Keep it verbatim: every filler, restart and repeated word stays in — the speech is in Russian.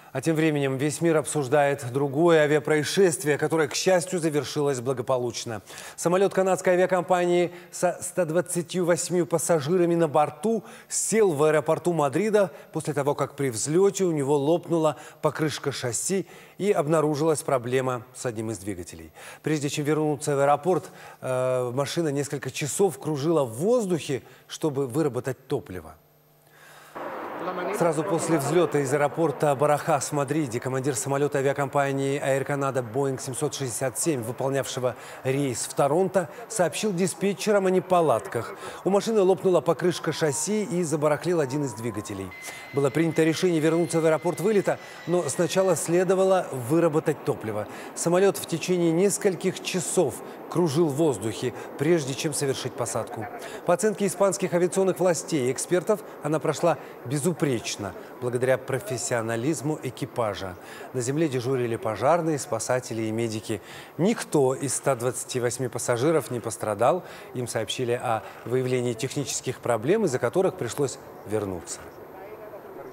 А тем временем весь мир обсуждает другое авиапроисшествие, которое, к счастью, завершилось благополучно. Самолет канадской авиакомпании со ста двадцатью восьмью пассажирами на борту сел в аэропорту Мадрида после того, как при взлете у него лопнула покрышка шасси и обнаружилась проблема с одним из двигателей. Прежде чем вернуться в аэропорт, э, машина несколько часов кружила в воздухе, чтобы выработать топливо. Сразу после взлета из аэропорта Барахас в Мадриде командир самолета авиакомпании Air Canada Boeing семьсот шестьдесят семь, выполнявшего рейс в Торонто, сообщил диспетчерам о неполадках. У машины лопнула покрышка шасси и забарахлил один из двигателей. Было принято решение вернуться в аэропорт вылета, но сначала следовало выработать топливо. Самолет в течение нескольких часов кружил в воздухе, прежде чем совершить посадку. По оценке испанских авиационных властей и экспертов, она прошла безупречно, благодаря профессионализму экипажа. На земле дежурили пожарные, спасатели и медики. Никто из ста двадцати восьми пассажиров не пострадал. Им сообщили о выявлении технических проблем, из-за которых пришлось вернуться.